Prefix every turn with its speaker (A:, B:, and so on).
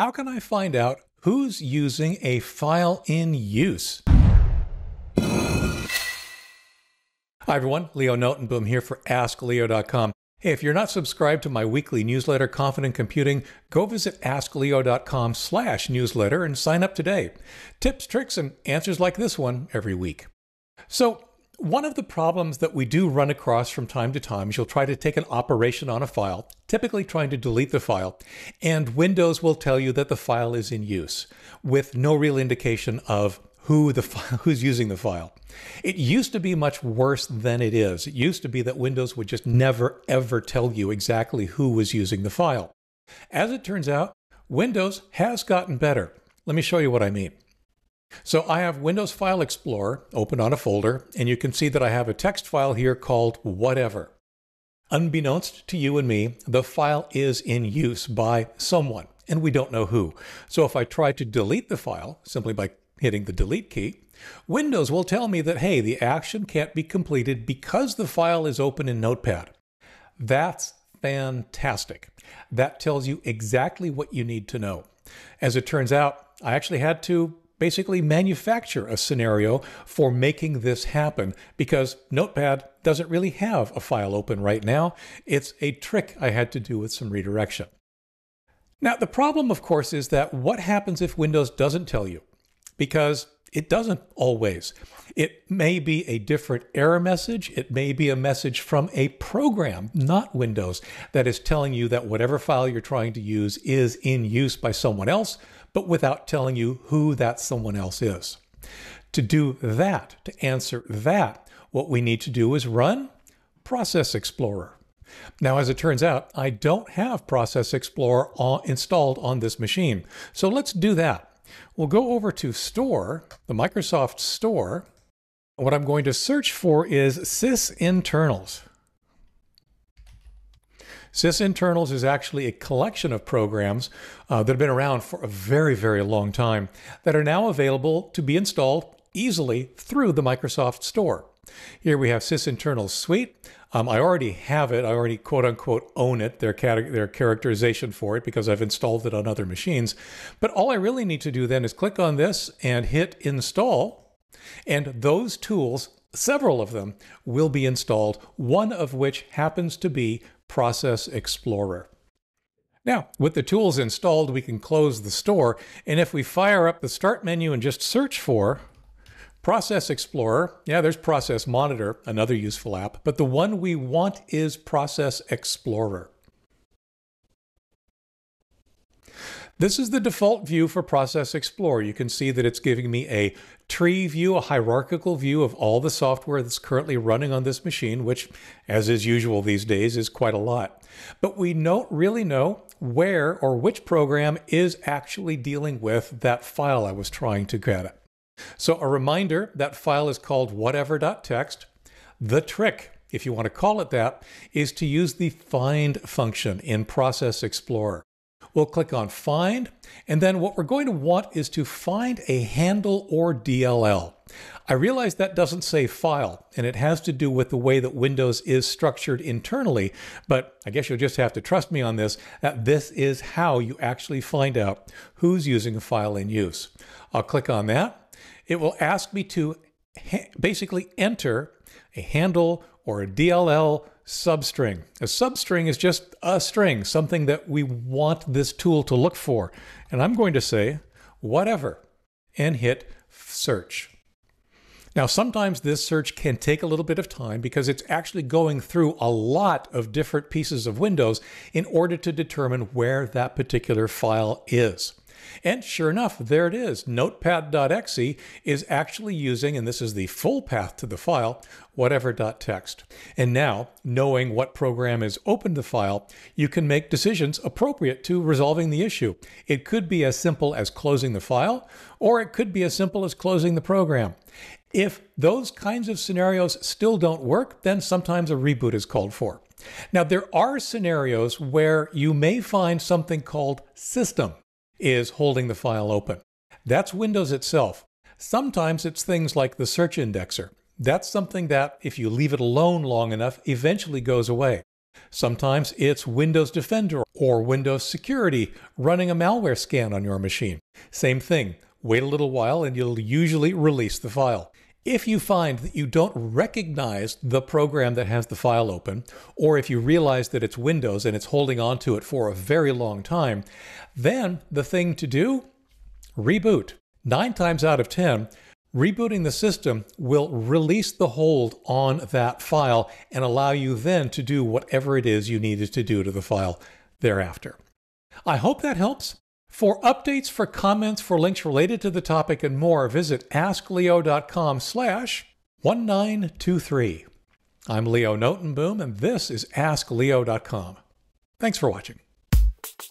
A: How can I find out who's using a file in use? Hi everyone, Leo Notenboom here for askleo.com. Hey, if you're not subscribed to my weekly newsletter, Confident Computing, go visit askleo.com/newsletter and sign up today. Tips, tricks, and answers like this one every week. So, one of the problems that we do run across from time to time is you'll try to take an operation on a file, typically trying to delete the file, and Windows will tell you that the file is in use, with no real indication of who's using the file. It used to be much worse than it is. It used to be that Windows would just never ever tell you exactly who was using the file. As it turns out, Windows has gotten better. Let me show you what I mean. So I have Windows File Explorer open on a folder, and you can see that I have a text file here called whatever. Unbeknownst to you and me, the file is in use by someone, and we don't know who. So if I try to delete the file simply by hitting the delete key, Windows will tell me that, hey, the action can't be completed because the file is open in Notepad. That's fantastic. That tells you exactly what you need to know. As it turns out, I actually had to basically manufacture a scenario for making this happen because Notepad doesn't really have a file open right now. It's a trick I had to do with some redirection. Now, the problem, of course, is that what happens if Windows doesn't tell you? Because it doesn't always. It may be a different error message. It may be a message from a program, not Windows, that is telling you that whatever file you're trying to use is in use by someone else, but without telling you who that someone else is. To do that, to answer that, what we need to do is run Process Explorer. Now, as it turns out, I don't have Process Explorer installed on this machine. So let's do that. We'll go over to Store, the Microsoft Store. What I'm going to search for is sysinternals. Sysinternals is actually a collection of programs that have been around for a very, very long time that are now available to be installed easily through the Microsoft Store. Here we have Sysinternals Suite. I already have it. I already quote-unquote own it, their characterization for it, because I've installed it on other machines. But all I really need to do then is click on this and hit Install, and those tools, several of them, will be installed, one of which happens to be Process Explorer. Now, with the tools installed, we can close the store, and if we fire up the Start menu and just search for Process Explorer, yeah, there's Process Monitor, another useful app, but the one we want is Process Explorer. This is the default view for Process Explorer. You can see that it's giving me a tree view, a hierarchical view of all the software that's currently running on this machine, which, as is usual these days, is quite a lot. But we don't really know where or which program is actually dealing with that file I was trying to get at. So a reminder, that file is called whatever.txt. The trick, if you want to call it that, is to use the find function in Process Explorer. We'll click on Find, and then what we're going to want is to find a handle or DLL. I realize that doesn't say file, and it has to do with the way that Windows is structured internally, but I guess you'll just have to trust me on this, that this is how you actually find out who's using a file in use. I'll click on that. It will ask me to basically enter a handle or a DLL substring. A substring is just a string, something that we want this tool to look for. And I'm going to say whatever and hit search. Now, sometimes this search can take a little bit of time because it's actually going through a lot of different pieces of Windows in order to determine where that particular file is. And sure enough, there it is. Notepad.exe is actually using, and this is the full path to the file, whatever.txt. And now, knowing what program is open to the file, you can make decisions appropriate to resolving the issue. It could be as simple as closing the file, or it could be as simple as closing the program. If those kinds of scenarios still don't work, then sometimes a reboot is called for. Now, there are scenarios where you may find something called system is holding the file open. That's Windows itself. Sometimes it's things like the search indexer. That's something that, if you leave it alone long enough, eventually goes away. Sometimes it's Windows Defender or Windows Security running a malware scan on your machine. Same thing. Wait a little while and you'll usually release the file. If you find that you don't recognize the program that has the file open, or if you realize that it's Windows and it's holding on to it for a very long time, then the thing to do, reboot. 9 times out of 10, rebooting the system will release the hold on that file and allow you then to do whatever it is you needed to do to the file thereafter. I hope that helps. For updates, for comments, for links related to the topic and more, visit askleo.com/1923. I'm Leo Notenboom, and this is askleo.com. Thanks for watching.